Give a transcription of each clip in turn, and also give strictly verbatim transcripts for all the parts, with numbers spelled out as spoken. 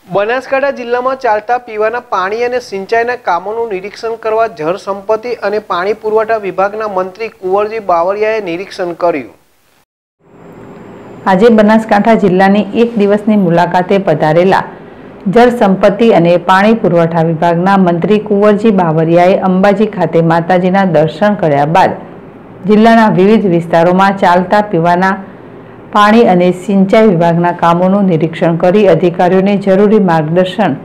બનાસકાંઠા જિલ્લામાં ચાલતા પીવાના પાણી અને સિંચાઈના કામોનું નિરીક્ષણ કરવા જળ સંપત્તિ અને પાણી પુરવઠા વિભાગના મંત્રી કુંવરજી બાવળિયાએ નિરીક્ષણ કર્યું। આજે બનાસકાંઠા જિલ્લાની એક દિવસની મુલાકાતે પધારેલા જળ સંપત્તિ અને પાણી પુરવઠા વિભાગના મંત્રી કુંવરજી બાવળિયાએ અંબાજી ખાતે માતાજીના દર્શન કર્યા બાદ જિલ્લાના વિવિધ વિસ્તારોમાં ચાલતા પીવાના પાણી અને સિંચાઈ વિભાગના કામોનું નિરીક્ષણ કરી અધિકારીઓને જરૂરી માર્ગદર્શન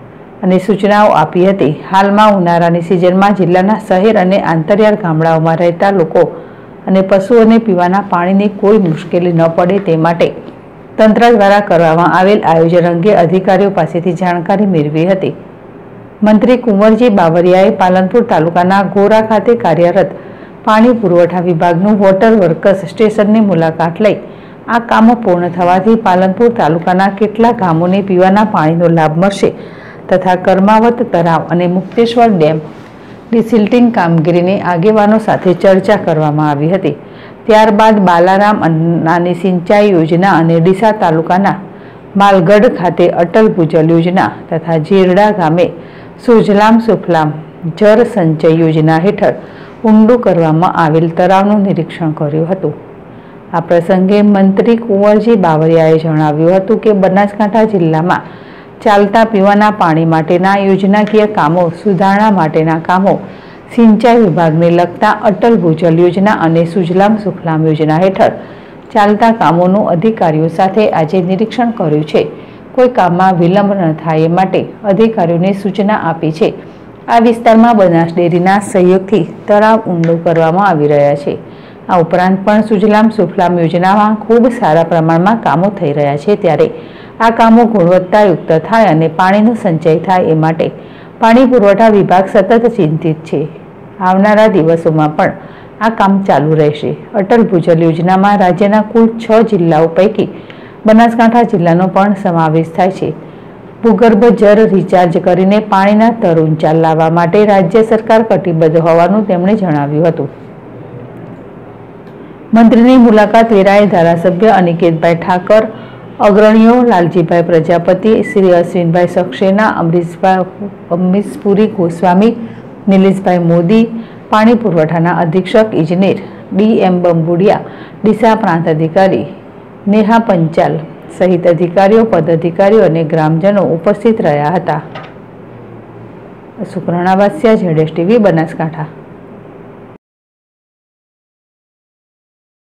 અને સૂચનાઓ આપી હતી। હાલમાં ઉનાળાની સિઝનમાં જિલ્લાના શહેર અને આંતરિયાળ ગામડાઓમાં રહેતા લોકો અને પશુઓને પીવાના પાણીની કોઈ મુશ્કેલી ન પડે તે માટે તંત્ર દ્વારા કરવામાં આવેલ આયોજન અંગે અધિકારીઓ પાસેથી જાણકારી મેળવી હતી। મંત્રી કુંવરજી બાવળિયાએ પાલનપુર તાલુકાના ગોરા ખાતે કાર્યરત પાણી પુરવઠા વિભાગનું વોટર વર્કસ સ્ટેશનની મુલાકાત લઈ આ કામો પૂર્ણ થવાથી પાલનપુર તાલુકાના કેટલા ગામોને પીવાના પાણીનો લાભ મળશે તથા કર્માવત તળાવ અને મુક્તેશ્વર ડેમ ડિસિલ્ટિંગ કામગીરીની આગેવાનો સાથે ચર્ચા કરવામાં આવી હતી। ત્યારબાદ બાલારામ નાની સિંચાઈ યોજના અને ડીસા તાલુકાના માલગઢ ખાતે અટલ ભૂજલ યોજના તથા જીરડા ગામે સુજલામ સુફલામ જળ સંચય યોજના હેઠળ ઊંડું કરવામાં આવેલ તળાવનું નિરીક્ષણ કર્યું હતું। આ પ્રસંગે મંત્રી કુંવરજી બાવળિયાએ જણાવ્યું હતું કે બનાસકાંઠા જિલ્લામાં ચાલતા પીવાના પાણી માટેના યોજનાકીય કામો, સુધારણા માટેના કામો, સિંચાઈ વિભાગને લગતા અટલ ભૂજલ યોજના અને સુજલામ સુફલામ યોજના હેઠળ ચાલતા કામોનું અધિકારીઓ સાથે આજે નિરીક્ષણ કર્યું છે। કોઈ કામમાં વિલંબ ન થાય એ માટે અધિકારીઓને સૂચના આપી છે। આ વિસ્તારમાં બનાસ ડેરીના સહયોગથી તળાવ ઊંડું કરવામાં આવી રહ્યા છે। આ ઉપરાંત પણ સુજલામ સુફલામ યોજનામાં ખૂબ સારા પ્રમાણમાં કામો થઈ રહ્યા છે, ત્યારે આ કામો ગુણવત્તાયુક્ત થાય અને પાણીનો સંચય થાય એ માટે પાણી પુરવઠા વિભાગ સતત ચિંતિત છે। આવનારા દિવસોમાં પણ આ કામ ચાલુ રહેશે। અટલ ભૂજલ યોજનામાં રાજ્યના કુલ છ જિલ્લાઓ પૈકી બનાસકાંઠા જિલ્લાનો પણ સમાવેશ થાય છે। ભૂગર્ભ જળ રિચાર્જ કરીને પાણીના સ્તર ઊંચા લાવવા માટે રાજ્ય સરકાર કટિબદ્ધ હોવાનું તેમણે જણાવ્યું હતું। મંત્રીની મુલાકાત વેરાએ ધારાસભ્ય અનિકેતભાઈ ઠાકર, અગ્રણીઓ લાલજીભાઈ પ્રજાપતિ, શ્રી અશ્વિનભાઈ સક્સેના, અમરીશભાઈ અમીશપુરી ગોસ્વામી, નિલેશભાઈ મોદી, પાણી પુરવઠાના અધિક્ષક ઇજનેર ડી એમ બંબુડિયા, ડીસા પ્રાંત અધિકારી નેહા પંચાલ સહિત અધિકારીઓ, પદાધિકારીઓ અને ગ્રામજનો ઉપસ્થિત રહ્યા હતા। સુકરણા વાસિયા, ઝેડ એસ ટીવી, બનાસકાંઠા।